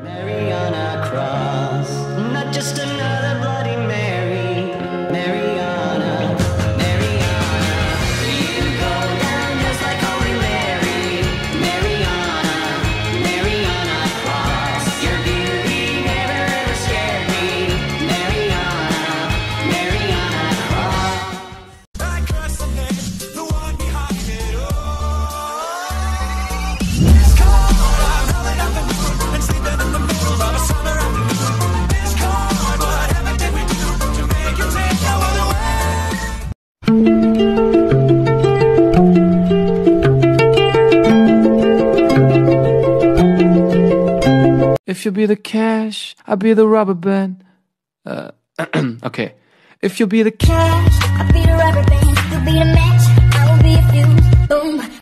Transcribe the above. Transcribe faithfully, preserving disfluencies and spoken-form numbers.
Mariana Cross, not just another Bloody Mary. Mariana, Mariana, you go down just like Holy Mary. Mariana, Mariana Cross, your beauty never ever scared me. Mariana, Mariana Cross. I curse the name, the one behind it all. It's cold, I'm rolling up the moon and sleeping in the middle of a summer afternoon. It's cold, whatever did we do to make you take no other way? If you be the cash, I'll be the rubber band. Uh, okay. If you be the cash, I'll be the rubber band, you'll be the match, I will be a fuse. Boom,